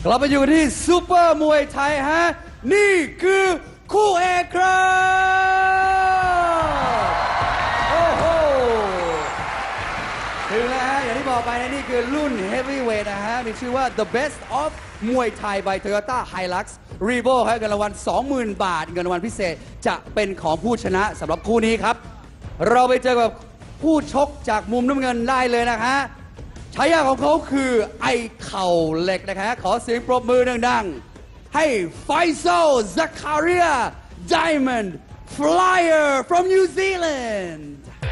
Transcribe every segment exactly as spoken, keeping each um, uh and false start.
กลับมาอยู่ที่ซูเปอร์มวยไทยฮะนี่คือคู่เอกครับโอ้โหถึงแล้วฮะอย่างที่บอกไปนะนี่คือรุ่น Heavyweight นะฮะมีชื่อว่า The Best of มวยไทย by Toyota Hilux Revo ครับเงินรางวัล สองหมื่น บาทเงินรางวัลพิเศษจะเป็นของผู้ชนะสำหรับคู่นี้ครับเราไปเจอกับผู้ชกจากมุมน้ำเงินได้เลยนะฮะฉายาของเขาคือไอเข่าเหล็กนะฮะขอเสียงปรบมือดังๆให้ไฟโซล Zakaria Diamond Flyer from New Zealand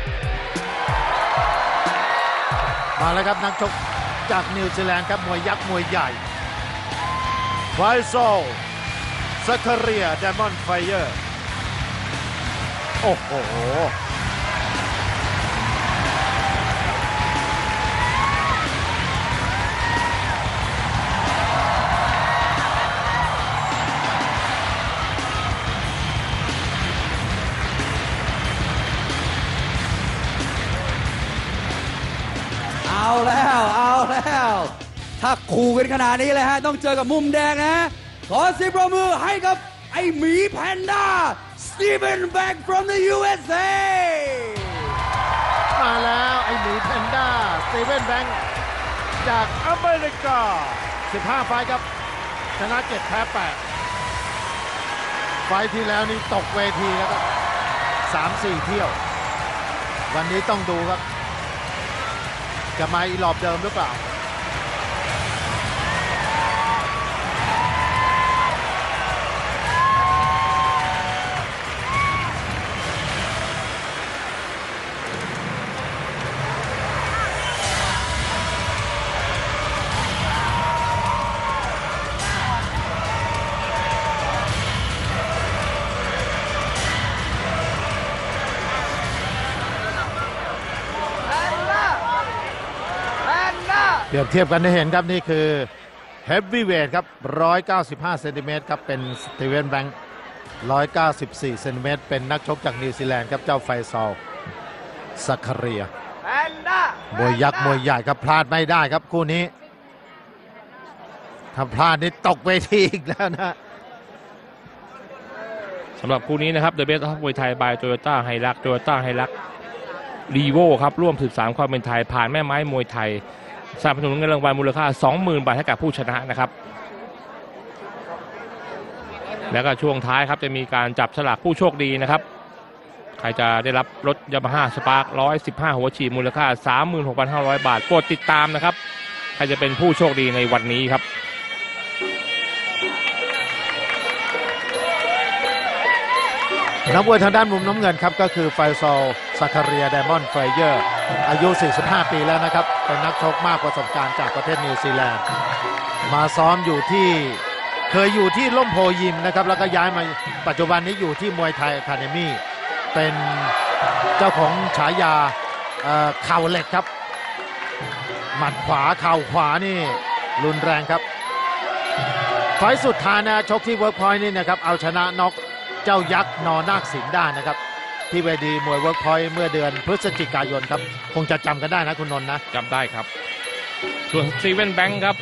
มาแล้วครับนักชกจากนิวซีแลนด์ครับมวยยักษ์มวยใหญ่ไฟโซล Zakaria Diamond Flyer โอ้โหเอาแล้วเอาแล้วถ้าขู่กันขนาดนี้เลยฮะต้องเจอกับมุมแดงนะขอเสียงปรบมือให้กับไอหมีแพนด้าสตีเวนแบ็ก from the ยู เอส เอมาแล้วไอหมีแพนด้าสตีเวนแบงค์จากอเมริกาสิบห้าไฟท์ครับชนะเจ็ดแพ้แปดไฟท์ที่แล้วนี่ตกเวทีแล้วก็ สามสี่ เที่ยววันนี้ต้องดูครับจะมาอีหลอบเดิมหรือเปล่าเปรียบเทียบกันได้เห็นครับนี่คือเฮฟวีเวทครับหนึ่งร้อยเก้าสิบห้าเซนติเมตรครับเป็นสตีเวนแบงค์หนึ่งร้อยเก้าสิบสี่เซนติเมตรเป็นนักชกจากนิวซีแลนด์ครับเจ้าไฟซอล ซัคคาเรียมวยยักษ์มวยใหญ่ครับพลาดไม่ได้ครับคู่นี้ถ้าพลาดนี่ตกเวทีอีกแล้วนะสำหรับคู่นี้นะครับ The Best of มวยไทย by Toyota Hilux Toyota Hilux Revo ครับร่วมสืบสานความเป็นไทยผ่านแม่ไม้มวยไทยสนับสนุนเงินรางวัลมูลค่า สองหมื่น บาทให้กับผู้ชนะนะครับแล้วก็ช่วงท้ายครับจะมีการจับฉลากผู้โชคดีนะครับใครจะได้รับรถ Yamaha Spark หนึ่งร้อยสิบห้า หัวฉีดมูลค่า สามหมื่นหกพันห้าร้อย บาทโปรดติดตามนะครับใครจะเป็นผู้โชคดีในวันนี้ครับนักมวยทางด้านมุมน้ำเงินครับก็คือไฟซอล ซัคคาเรีย ไดมอนด์ ไฟเยอร์อายุสี่สิบห้าปีแล้วนะครับเป็นนักชกมากประสบการณ์จากประเทศนิวซีแลนด์มาซ้อมอยู่ที่เคยอยู่ที่ล่มโพยิมนะครับแล้วก็ย้ายมาปัจจุบันนี้อยู่ที่มวยไทยอะคาเดมี่เป็นเจ้าของฉายาเข่าเหล็กครับหมัดขวาเข่าขวานี่รุนแรงครับไฟล์สุดท้ายนะชกที่เวิร์กพอยต์นี่นะครับเอาชนะน็อกเจ้ายักษ์นอนาคสิงห์ได้นะครับที่เวทีมวยเวิร์กพอยต์เมื่อเดือนพฤศจิกายนครับคงจะจำกันได้นะคุณนนท์นะจำได้ครับส่วนสตีเวนแบงค์ครับ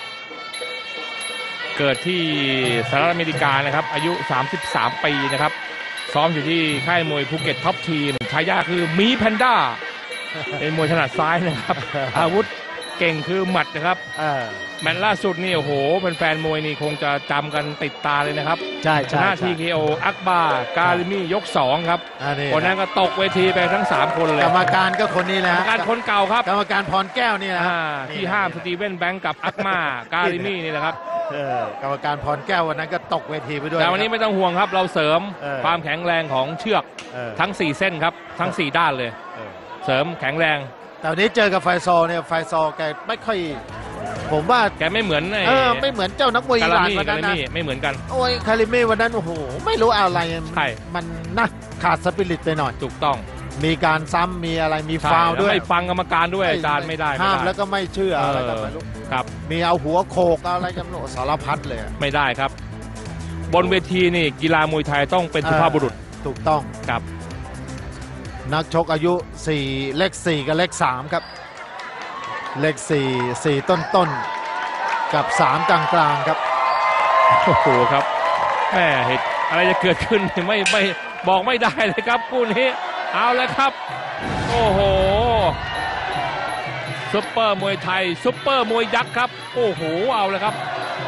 เกิดที่สหรัฐอเมริกานะครับอายุสามสิบสามปีนะครับซ้อมอยู่ที่ค่ายมวยภูเก็ตท็อปทีมฉายาคือหมีแพนด้าเป็นมวยถนัดซ้ายนะครับอาวุธเก่งคือหมัดนะครับแมตช์ล่าสุดนี่โอ้โหเป็นแฟนมวยนี่คงจะจำกันติดตาเลยนะครับใช่ชนะ ที เค โอ อักบาการิมี่ยกสองครับคนนั้นก็ตกเวทีไปทั้งสามคนเลยกรรมการก็คนนี้แหละกรรมการคนเก่าครับกรรมการพรแก้วนี่แหละที่ห้ามสตีเวนแบงค์กับอักมาการิมี่นี่แหละครับกรรมการพรแก้ววันนั้นก็ตกเวทีไปด้วยแต่วันนี้ไม่ต้องห่วงครับเราเสริมความแข็งแรงของเชือกทั้งสี่เส้นครับทั้งสี่ด้านเลยเสริมแข็งแรงแต่วันนี้เจอกับไฟซอลเนี่ยไฟซอลแกไม่ค่อยผมว่าแกไม่เหมือนเออไม่เหมือนเจ้านักมวยอิหร่านวันนั้นนะไม่เหมือนกันโอ้ยคาริมี่วันนั้นโอ้โหไม่รู้อะไรมันนะขาดสปิริตไปหน่อยถูกต้องมีการซ้ำมีอะไรมีฟาวด้วยไม่ฟังกรรมการด้วยอาจารย์ไม่ได้ห้ามแล้วก็ไม่เชื่ออะไรกันไม่รู้ครับมีเอาหัวโขกอะไรกันโหสารพัดเลยไม่ได้ครับบนเวทีนี่กีฬามวยไทยต้องเป็นสุภาพบุรุษถูกต้องครับนักชกอายุสี่เลขสี่กับเลขสามครับเลขสี่ สี่ต้นต้นกับสามกลางๆครับโอ้โหครับแม่เหตุอะไรจะเกิดขึ้นไม่ไม่บอกไม่ได้เลยครับคู่นี้เอาเลยครับโอ้โหซุปเปอร์มวยไทยซุปเปอร์มวยยักษ์ครับโอ้โหเอาเลยครับ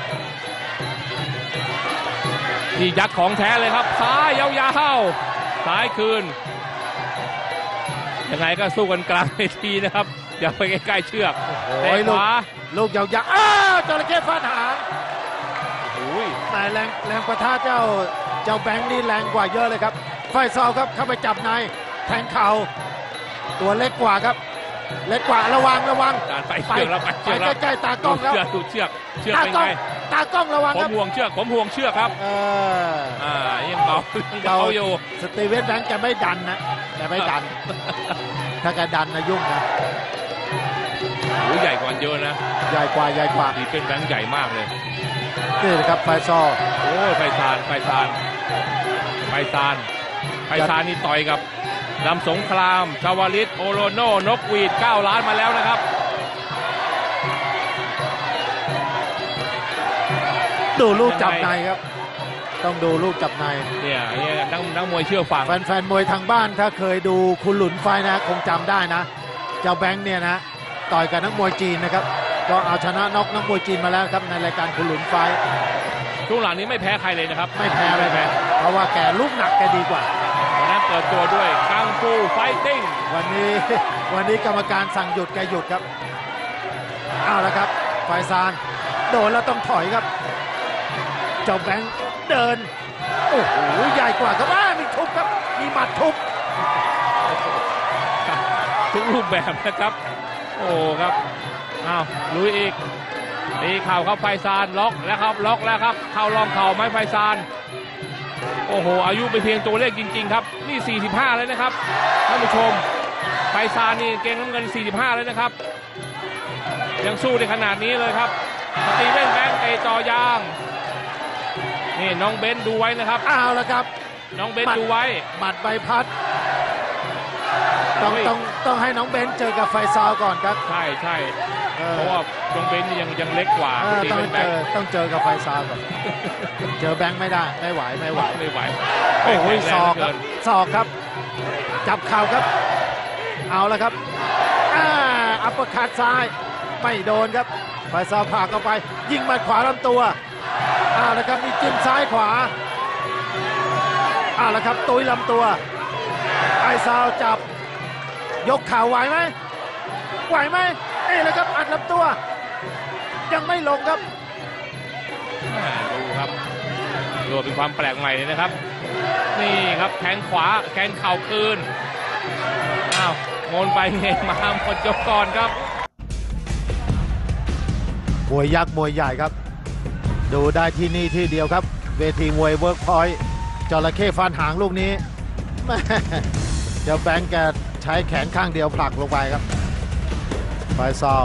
นี่ยักษ์ของแท้เลยครับซ้ายยาวๆซ้ายคืนยังไงก็สู้กันกลางเวทีนะครับอย่าไปใกล้ๆเชือกแต่ขวาลูกยาวๆอ้าวจระเข้ฟาดหางโอ้ยแต่แรงแรงประทะเจ้าเจ้าแบงค์นี่แรงกว่าเยอะเลยครับไฟซอลครับเข้าไปจับในแทงเข่าตัวเล็กกว่าครับเล็กกว่าระวังระวังการไปเชือกแล้วไปไปเชือกแล้วใกล้ๆตากล้องแล้วเชือกดูเชือกเชือกตาเป็นกล้องไงตากล้องระวังผครัมบห่วงเชือกผมห่วงเชือกครับเอออ่ายังเบายังเบาอยู่สตีเวนแบงค์แกไม่ดันนะแกไม่ดัน ถ้าแกดันนะยุ่งนะโอ้ยใหญ่กว่าเยอะนะใหญ่กว่าใหญ่กว่าดีเป็นแบงค์ใหญ่มากเลยนี่นะครับไฟซอลโอ้ยไฟซานไฟซานไฟซานไฟซานนี่ต่อยกับลำสงครามชาวลิตโอโลโนนกหวีดเก้าล้านมาแล้วนะครับดูลูกจับในครับ ต้องดูลูกจับในเนี่ยเนี่ยนักนักมวยเชื่อฟังแฟนๆมวยทางบ้านถ้าเคยดูคุณหลุนไฟนะคงจำได้นะ เจ้าแบงค์เนี่ยนะต่อยกับนักมวยจีนนะครับก็เอาชนะน็อกนักมวยจีนมาแล้วครับในรายการคุณหลุนไฟช่วงหลังนี้ไม่แพ้ใครเลยนะครับไม่แพ้ไม่แพ้เพราะว่าแกลูกหนักแกดีกว่าวันนั้นเปิดตัวด้วยกังฟูไฟติ้งวันนี้ วันนี้กรรมการสั่งหยุดแกหยุดครับเอาละครับไฟซานโดนแล้วต้องถอยครับเจ้าแบงค์เดินโอ้โหใหญ่กว่าครับว่ามีทุบครับมีหมัดทุบทุกรูปแบบนะครับ โอ้ครับอ้าวลุยอีกตีเข่าครับไฟซานล็อกแล้วครับล็อกแล้วครับเข่าลองเข่าไม้ไฟซานโอ้โหอายุไปเพียงตัวเลขจริงๆครับนี่สี่สิบห้าแล้วนะครับท่านผู้ชมไฟซานนี่เก่งน้ำเงินสี่สิบห้าแล้วนะครับยังสู้ในขนาดนี้เลยครับสตีเว่นแบงค์เตะจ่อยางนี่น้องเบนดูไว้นะครับเอาละครับน้องเบนดูไว้หมัดใบพัดต้องต้องต้องให้น้องเบนเจอกับไฟซอลก่อนครับใช่ใช่เออเพราะว่าน้องเบนนี่ยังยังเล็กกว่าเอสอตีต้องเว่นแบเจงอค์ต้องเจอกับไฟซอลก่อน เจอแบงค์ไม่ได้ไม่ไหวไม่ไหวไม่ไหวโอ้โหแข็งศแรอง กเหลืครัเกิบนศอกครับ จับเข่าครับ เอาละครับอ่าอัปเปอร์คัดซ้ายไม่โดนครับไฟซอลผลักเข้าไป ยิงหมัดขวาลำตัวเอาละครับมีจิ้มซ้ายขวาเอาละครับตุ้ยลำตัวไฟซอลจับยกเข่าไหวไหมไหวไหมนี่แหละครับอัดลำตัว ยังไม่ลงครับอ่าดูครับดูเป็นความแปลกใหม่เลยนะครับ นี่ครับแทงขวาแทงเข่าคืนอ้าวงนไปเงยมาหมดยกก่อนครับมวยยักษ์มวยใหญ่ครับ ดูได้ที่นี่ที่เดียวครับ เวทีมวยเวิร์กพอยต์จระเข้ฟันหางลูกนี้แม่เจ้าแบงค์แกใช้แขนข้างเดียวผลักลงไปครับไฟซอล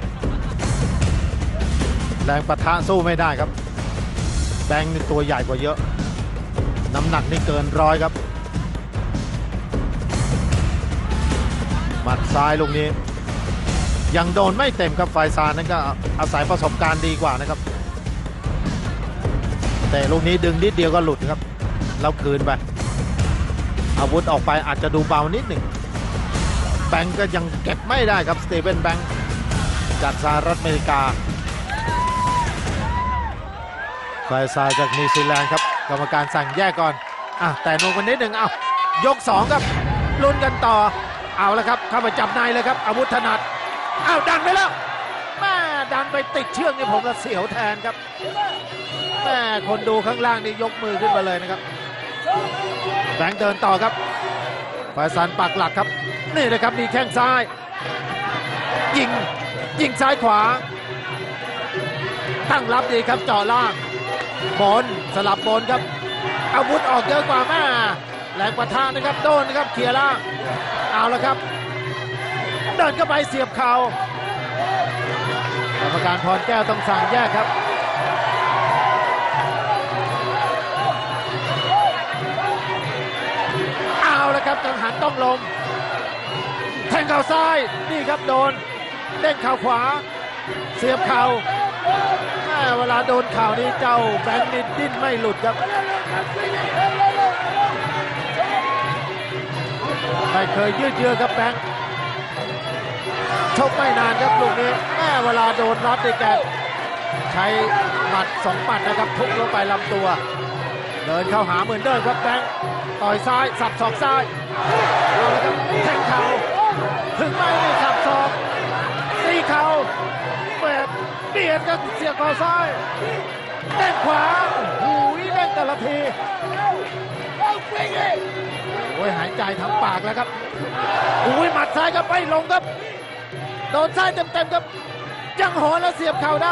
แรงปะทะสู้ไม่ได้ครับ แบงค์นี่ตัวใหญ่กว่าเยอะ น้ำหนักนี่เกินร้อยครับหมัดซ้ายลูกนี้ ยังโดนไม่เต็มครับไฟซานนั้นก็อาศัยประสบการณ์ดีกว่านะครับแต่ลูกนี้ดึงนิดเดียวก็หลุดครับแล้วคืนไปอาวุธออกไปอาจจะดูเบานิดหนึ่งแบงก์ก็ยังเก็บไม่ได้ครับสตีเวนแบงก์จากสหรัฐอเมริกาไฟซานจากนิวซีแลนด์ครับกรรมการสั่งแยกก่อนอ่ะแต่นวกันนิดหนึ่งเอายกสองครับลุ้นกันต่อเอาแล้วครับเข้ามาจับในเลยครับอาวุธถนัดอ้าวดันไปแล้วแม่ดันไปติดเชือกนี่ผมละเสียวแทนครับแม่คนดูข้างล่างนี่ยกมือขึ้นมาเลยนะครับแบงค์เดินต่อครับไฟซานปักหลักครับนี่นะครับมีแข้งซ้ายยิงยิงซ้ายขวาตั้งรับดีครับเจาะล่างบนสลับบนครับอาวุธออกเยอะกว่าแม่แรงประทะนะครับโดนนะครับเคลียร์ล่างเอาละครับเดินเข้าไปเสียบเข่ากรรมการพรแก้วต้องสั่งแยกครับเอาละครับกังหันต้องลงแทงเข่าซ้ายนี่ครับโดนเด้งเข่าขวาเสียบเข่าแม่เวลาโดนข่าวนี้เจ้าแบงค์นี่ดิ้นไม่หลุดครับไม่เคยยืดเยื้อครับแบงค์ชกไม่นานครับลูกนี้แม่เวลาโดนรัดในแกใช้หมัดสองหมัดนะครับทุบลงไปลำตัวเดินเข้าหาเหมือนเดิมครับแบงค์ต่อยซ้ายสับศอกซ้ายเอาละครับแทงเข่าถึงไม่ได้สับศอกตีเข่าเปิดเบียดกันเสียบเข่าซ้ายแด้งขวาโอ้ยเด้งแต่ละทีโอ้ยหายใจทั้งปากแล้วครับโอ้ยหมัดซ้ายก็ไม่ลงครับโดนซ้ายเต็มๆครับจังหอนแล้วเสียบเข่าได้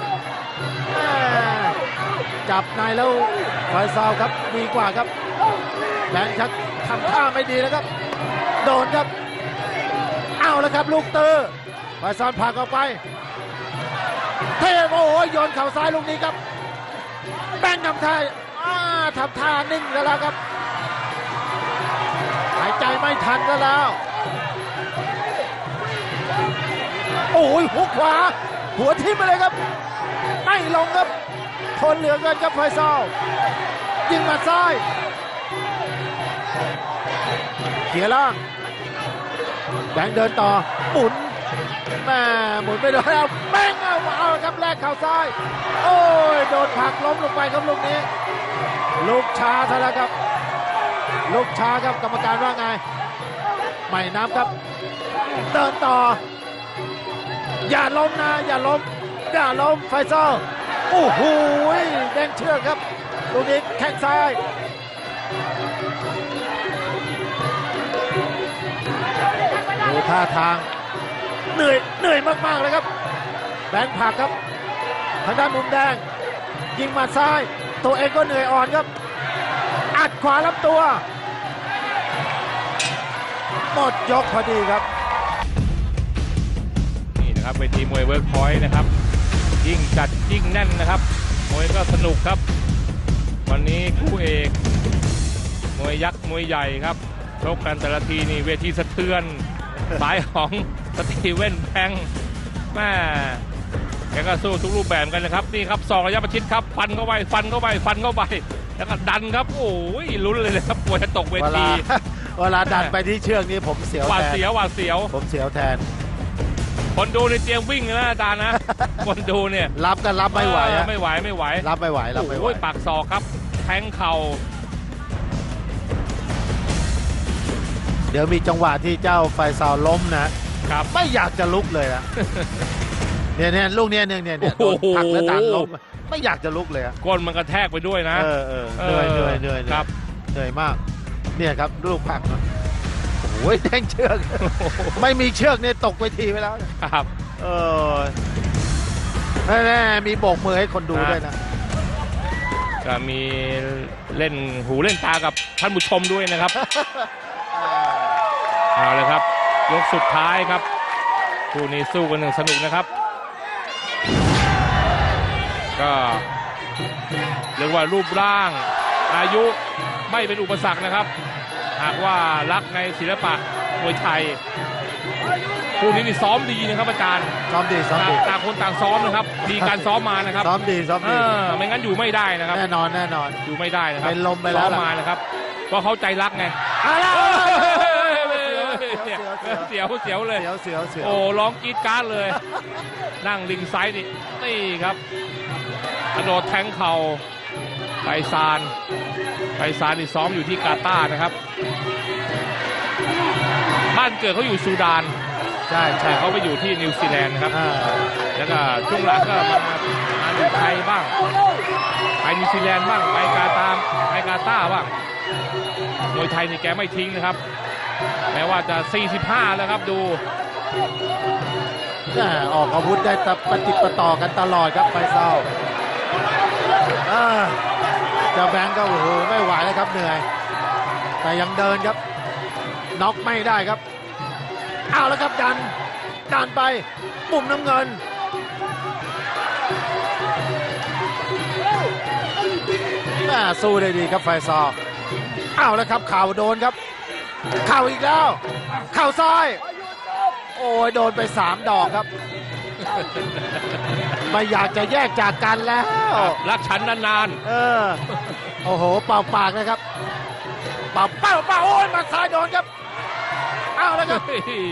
จับในแล้วไฟซาวครับดีกว่าครับแบงค์ชักทำท่าไม่ดีแล้วครับโดนครับเอาแล้วครับลูกเตอร์ไฟซาวผลักออกไปเทพโอ้ยโยนเข่าซ้ายลูกนี้ครับแบงค์ทำท่าทำท่านิ่งแล้วครับหายใจไม่ทันแล้วโอ้ยหุกขวาหัวทิ่มไปเลยครับไม่ลงครับทนเหลือเกินครับไฟซอลยิงมาซ้ายเขียล่างแบงค์เดินต่อหมุนแม่หมุนไปโดนแล้วแบงค์เอาเอาครับแลกเข่าซ้ายโอ้ยโดนผลักล้มลงไปครับลูกนี้ลูกช้าซะแล้วครับลูกช้าครับกรรมการว่าไงไม่นับครับเดินต่ออย่าล้มนะอย่าล้มอย่าล้มไฟซอลโอ้โหแดงเชือกครับลูกนี้แข้งซ้ายดูท่าทางเหนื่อยเหนื่อยมากๆเลยครับแบงค์ผลักครับทางด้านมุมแดงยิงมาซ้ายตัวเองก็เหนื่อยอ่อนครับอัดขวาลำตัวหมดยกพอดีครับนี่นะครับเวทีมวยเวิร์กพอยต์นะครับยิ่งจัดยิ่งแน่นนะครับมวยก็สนุกครับวันนี้คู่เอกมวยยักษ์มวยใหญ่ครับชกกันแต่ละทีนี่เวทีสะเทือนสายของสตีเว่นแพงแม่แกก็สู้ทุกรูปแบบกันนะครับนี่ครับสองระยะประชิดครับฟันเข้าไปฟันเข้าไปฟันเข้าไปแล้วก็ดันครับโอ้ยลุ้นเลยเลยครับกลัวจะตกเวทีเวลาดันไปที่เชือกนี้ผมเสียวหวาดเสียวหวาดเสียวผมเสียวแทนคนดูในเตรียมวิ่งนะอาจารย์นะคนดูเนี่ยรับกันรับไม่ไหวไม่ไหวไม่ไหวรับไม่ไหวรับไม่ไหวโอ้ยปากศอกครับแทงเข่าเดี๋ยวมีจังหวะที่เจ้าไฟซาวล้มนะครับไม่อยากจะลุกเลยนะเนี่ยเนี่ยลูกเนี่ยเนี่ยเนี่ยโดนหักแล้วดันล้มไม่อยากจะลุกเลยก้นมันกระแทกไปด้วยนะเออเออเหนื่อยเหนื่อยเหนื่อยครับเหนื่อยมากเนี่ยครับลูกผักโอ้ยแทงเชือกไม่มีเชือกเนี่ยตกไปทีไปแล้วครับเออแน่ๆมีโบกมือให้คนดูด้วยนะก็มีเล่นหูเล่นตากับท่านผู้ชมด้วยนะครับเอาเลยครับยกสุดท้ายครับคู่นี้สู้กันหนึ่งสนุกนะครับก็เรียกว่ารูปร่างอายุไม่เป็นอุปสรรคนะครับหากว่ารักในศิลปะมวยไทยคู่นี้นี่ซ้อมดีนะครับอาจารย์ซ้อมดีซ้อมดีต่างคนต่างซ้อมนะครับดีการซ้อมมานะครับซ้อมดีซ้อมดีไม่งั้นอยู่ไม่ได้นะครับแน่นอนแน่นอนอยู่ไม่ได้นะครับเป็นลมไปแล้วซ้อมมานะครับเพราะเขาใจรักไงเสียวเสียวเลยเสียวเสียวเสียวโอ้ร้องกรี๊ดการ์ดเลยนั่งลิงไซด์นี่นี่ครับกระโดดแทงเข่าไพศาลไพศาลนี่ซ้อมอยู่ที่กาตาร์นะครับบ้านเกิดเขาอยู่ซูดานใช่ใช่เขาไปอยู่ที่นิวซีแลนด์นะครับแล้วก็ช่วงหลังก็มามาอยู่ไทยบ้างไปนิวซีแลนด์บ้างไปกาตาร์ไปกาตาร์บ้างมวยไทยนี่แกไม่ทิ้งนะครับแม้ว่าจะสี่สิบห้าแล้วครับดูออกอาวุธได้ปฏิปต่อกันตลอดครับไฟซอลเจ้าแบงก์ก็โอ้โหไม่ไหวแล้วครับเหนื่อยแต่ยังเดินครับน็อกไม่ได้ครับเอาแล้วครับดันดันไปมุมน้ำเงินสู้ได้ดีครับไฟซอลเอาแล้วครับเข่าโดนครับเข่าอีกแล้วเข่าซ้ายโอ้ยโดนไปสามดอกครับไม่อยากจะแยกจากกันแล้วรักฉันนานเออ โอ้โห เป่าปากนะครับ เป่าเป่าเป่าโอ้ยมาซ้ายโดนครับ เอาแล้วครับ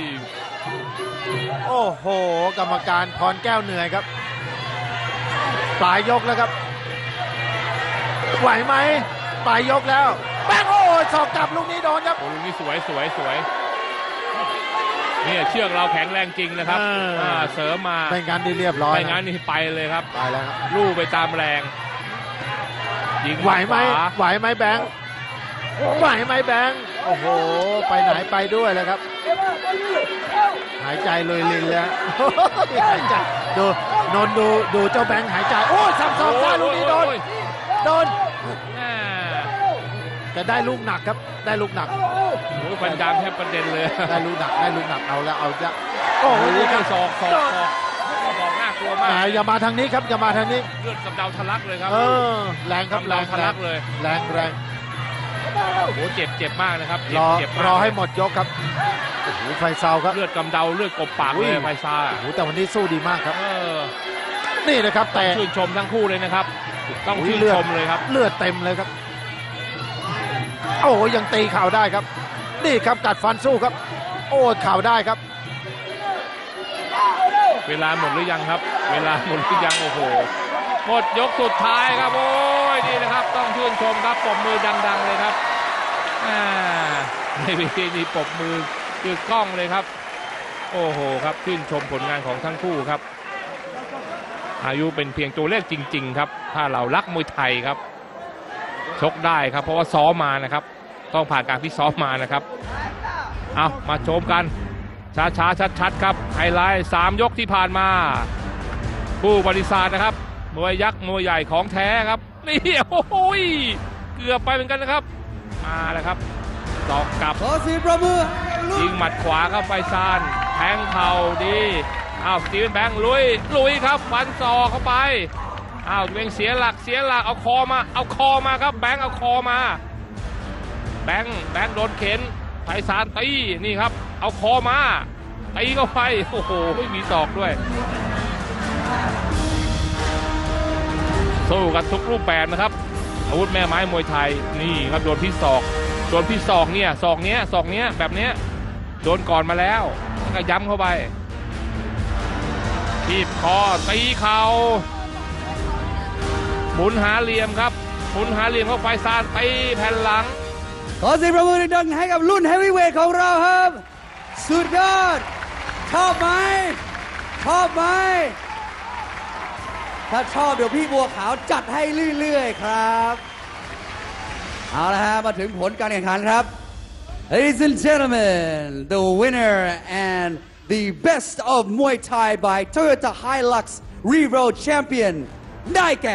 ๆโอ้โห กรรมการพรแก้วเหนื่อยครับ ปลายยกแล้วครับ ไหวไหมปลายยกแล้ว แบงค์โอ้ยสอกกลับลูกนี้โดนครับโอ้ลูกนี้สวยสวยสวยเนี่ยเชือกเราแข็งแรงจริงนะครับเอออ่าเสริมมาไม่งั้นที่เรียบร้อยไม่งั้นนี่ไปเลยครับไปแล้วครับลู่ไปตามแรงยิงไหวไหมขวาไหวไหมแบงค์ไหวไหมแบงค์โอ้โห ไปไหนไปด้วยเลยครับ หายใจเลยลินแล้ว หายใจดูนนท์ดูดูเจ้าแบงค์หายใจ โอ้ยสับสอกซ้ายลูกนี้โดนโอ้ยโดนอ่าจะได้ลูกหนักครับ ได้ลูกหนักโอ้ยฟันดามแทบประเด็นเลยได้ลูกหนัก ได้ลูกหนัก เอาแล้ว เอาจะโอ้โหโอ้นี่ยครับศอกศอกศอกศอกน่ากลัวมากแหมอย่ามาทางนี้ครับ อย่ามาทางนี้เลือดกับเดาทะลักเลยครับเออ แรงครับกำแรเดาง ทะแรลังกเลยแรงแรงโอ้โหเจ็บเจ็บมากนะครับรอเจ็บมากรอให้หมดยกครับ โอ้โห ไฟเซาครับเลือดกำเดาเลือดกบปากอุ้เลย ยไฟซาโอ้โห แต่วันนี้สู้ดีมากครับเออนี่นะครับ แต่ชื่นชมทั้งคู่เลยนะครับ ต้องอุ้ยชื่นเลือดชมเลยครับเลือดเต็มเลยครับ โอ้โหยังตีเข่าได้ครับ นี่ครับกัดฟันสู้ครับ โอ้เข่าได้ครับเวลาหมดหรือยังครับ เวลาหมดหรือยังโอ้โหหมดยกสุดท้ายครับโอ้ยนี่นะครับ ต้องชื่นชมครับปรบมือดังๆเลยครับอ่าในเวทีนี้ปรบมือคือกล้องเลยครับ โอ้โหครับชื่นชมผลงานของทั้งคู่ครับ อายุเป็นเพียงตัวเลขจริง ๆ ครับ ถ้าเรารักมวยไทยครับ ชกได้ครับเพราะว่าซ้อมมานะครับ ต้องผ่านการพิซ้อมมานะครับเอามาชมกันช้าช้าชัดชัดๆครับไฮไลท์สามยกที่ผ่านมาผู้บริษัทนะครับมวยยักษ์มวยใหญ่ของแท้ครับนี่โอ้โหเกือบไปเหมือนกันนะครับมาแล้วครับตอกกลับขอเสียงประมือให้กับลูยิกงหมัดขวาเข้าไปซานแทงเข่าดีอ้าวสตีเวนแบงค์ลุยลุยครับฟันศอกเข้าไปอ้าวตัวเองเสียหลักเสียหลักเอาคอมาเอาคอมาครับแบงค์เอาคอมาแบงค์แบงค์โดนเข็นไพศาลตีนี่ครับเอาคอมาตีเข้าไปโอ้โหไม่มีศอกด้วยสู้กันทุกรูปแบบนะครับอาวุธแม่ไม้มวยไทยนี่ครับโดนพิษศอกโดนพิษศอกเนี่ยศอกเนี้ยศอกเนี้ยแบบเนี้ยโดนก่อนมาแล้วแล้วก็ย้ำเข้าไปทีบคอตีเข่าหมุนหาเหลี่ยมครับหมุนหาเหลี่ยมเข้าไปซานตีแผ่นหลังขอเสียงประมือดังๆให้กับรุ่นเฮฟวีเวทของเราครับ สุดยอด ชอบไหม ชอบไหม ถ้าชอบเดี๋ยวพี่บัวขาวจัดให้เรื่อยๆครับ เอาละฮะ มาถึงผลการแข่งขันครับ Ladies and gentlemen, the winner and the best of Muay Thai by Toyota Hilux Revo Champion ได้แก่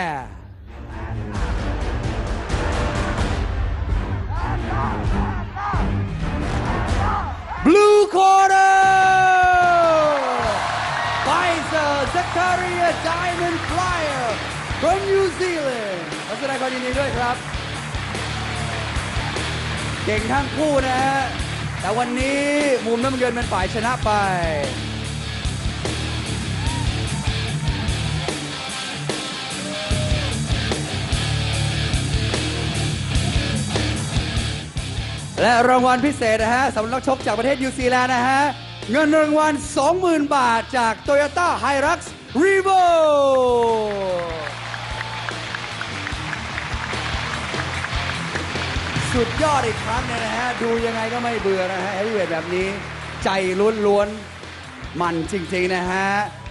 Blue Corner Pfizer Zakaria Diamond Flyer from New Zealand ขอแสดงความยินดีด้วยครับ เก่งทั้งคู่นะฮะ แต่วันนี้มุมน้ำเงินเป็นฝ่ายชนะไป และรางวัลพิเศษนะฮะสำหรับนักชกจากประเทศนิวซีแลนด์นะฮะ เงินรางวัล สองหมื่น บาทจาก Toyota Hilux Revo สุดยอดอีกครั้งเนี่ยนะฮะ ดูยังไงก็ไม่เบื่อนะฮะเฮฟวีเวทแบบนี้ ใจล้วนๆมันจริงๆนะฮะ